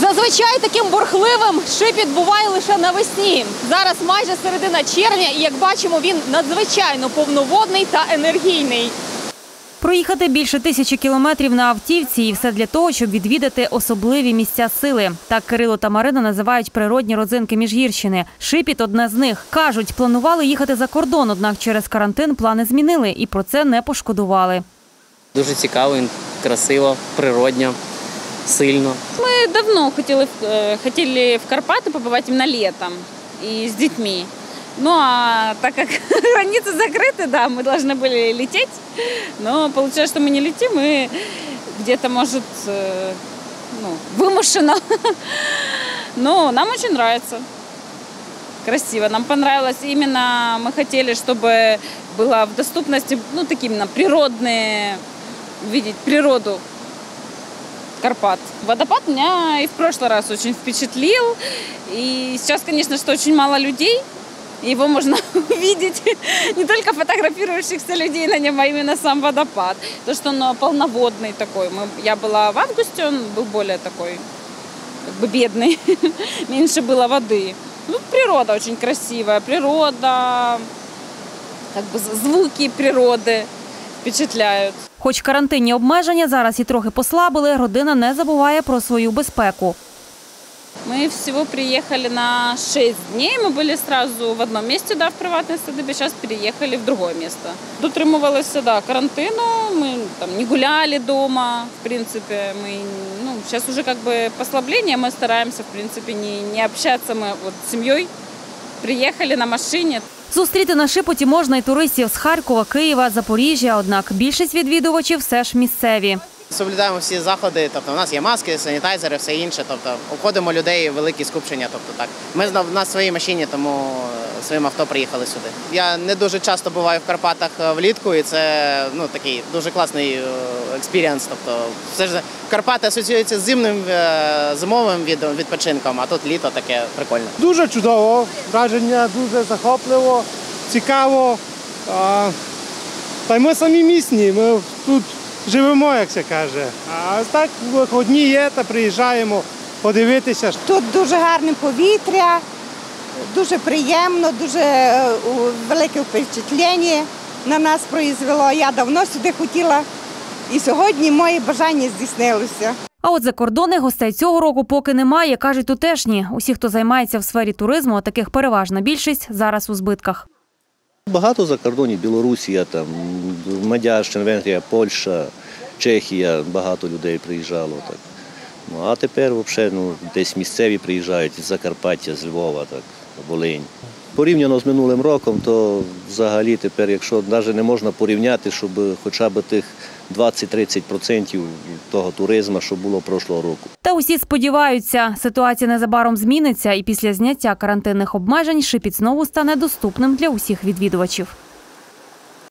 Зазвичай таким бурхливим Шипіт буває лише навесні. Зараз майже середина червня і, як бачимо, він надзвичайно повноводний та енергійний. Проїхати більше 1000 кілометрів на автівці – і все для того, щоб відвідати особливі місця сили. Так Кирило та Марина називають природні родзинки Міжгірщини. Шипіт – одне з них. Кажуть, планували їхати за кордон, однак через карантин плани змінили і про це не пошкодували. Дуже цікаво, красиво, природньо, сильно. Мы давно хотели в Карпаты побывать именно летом и с детьми. Ну а так как границы закрыты, да, мы должны были лететь. Но получилось, что мы не летим, и где-то, может, вымушено. Но нам очень нравится. Красиво. Нам понравилось. Именно мы хотели, чтобы было в доступности, такие именно природные, видеть природу Карпат. Водопад меня и в прошлый раз очень впечатлил. И сейчас, конечно, что очень мало людей. Его можно увидеть не только фотографирующихся людей на нем, а именно сам водопад. То, что он полноводный такой. Я была в августе, он был более такой, бедный. Меньше было воды. Природа очень красивая. Природа, звуки природы впечатляють. Хоч карантинні обмеження зараз і трохи послабили, родина не забуває про свою безпеку. Мы всего приехали на 6 дней. Мы были сразу в одном месте, в приватной садыбе. Сейчас переехали в другое место. Дотримувалися, карантину. Мы не гуляли дома, в принципе. Сейчас уже послабление. Мы стараемся, в принципе, не общаться. Мы с семьей приехали на машине. Зустріти на Шипоті можна і туристів з Харкова, Києва, Запоріжжя. Однак більшість відвідувачів все ж місцеві. Соблюдаємо всі заходи, тобто у нас є маски, санітайзери, все інше, тобто обходимо людей, великі скупчення, тобто так. Ми на своїй машині, тому своїм авто приїхали сюди. Я не дуже часто буваю в Карпатах влітку, і це такий дуже класний експірієнс. Тобто все ж Карпати асоціюються з зимовим відпочинком, а тут літо таке прикольне. Дуже чудово, враження дуже захопливо, цікаво. Та й ми самі місні, ми тут живемо, як се каже. А так вихідні є, та приїжджаємо подивитися. Тут дуже гарне повітря, дуже приємно, дуже велике впечатлення на нас произвело. Я давно сюди хотіла, і сьогодні моє бажання здійснилося. А от закордонних гостей цього року поки немає, кажуть тутешні. Усі, хто займається в сфері туризму, а таких переважна більшість, зараз у збитках. Багато закордонів, Білорусія, Мадярщина, Венгрія, Польща, Чехія, багато людей приїжджало. Так. А тепер взагалі, десь місцеві приїжджають з Закарпаття, з Львова, так, Волинь. Порівняно з минулим роком, то взагалі тепер, якщо навіть не можна порівняти, щоб хоча б тих 20-30% того туризму, що було прошлого року. Та усі сподіваються, ситуація незабаром зміниться і після зняття карантинних обмежень Шипіт знову стане доступним для усіх відвідувачів.